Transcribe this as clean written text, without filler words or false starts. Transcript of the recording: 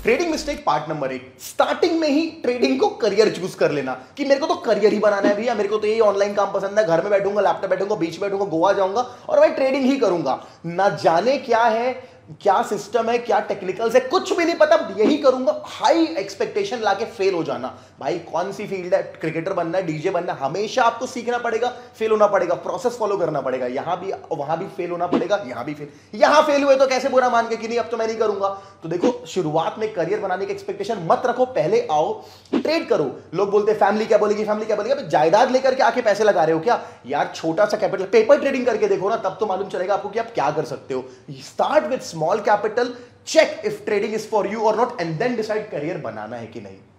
Trading mistake part number 1, starting में ही trading को करियर चूज कर लेना कि मेरे को तो करियर ही बनाना है भैया, मेरे को तो यही ऑनलाइन काम पसंद है, घर में बैठूंगा, लैपटॉप बैठूंगा, बीच बैठूंगा, गोवा जाऊंगा और मैं ट्रेडिंग ही करूंगा। ना जाने क्या है, क्या सिस्टम है, क्या टेक्निकल्स है, कुछ भी नहीं पता, यही करूंगा, हाई एक्सपेक्टेशन लाके फेल हो जाना। भाई कौन सी फील्ड है, क्रिकेटर बनना है, डीजे बनना है, हमेशा आपको सीखना पड़ेगा, फेल होना पड़ेगा, प्रोसेस फॉलो करना पड़ेगा, यहां भी वहां भी फेल होना पड़ेगा, यहां भी फेल, यहां फेल हुए तो कैसे बुरा मान के कि नहीं अब तो मैं नहीं करूंगा। तो देखो शुरुआत में करियर बनाने की एक्सपेक्टेशन मत रखो, पहले आओ ट्रेड करो। लोग बोलते हैं फैमिली क्या बोलेगी, फैमिली क्या बोलेगी, जायदाद लेकर के आके पैसे लगा रहे हो क्या यार, छोटा सा कैपिटल पेपर ट्रेडिंग करके देखो ना, तब तो मालूम चलेगा आपको कि आप क्या कर सकते हो। Start with small capital, check if trading is for you or not and then decide career बनाना है कि नहीं।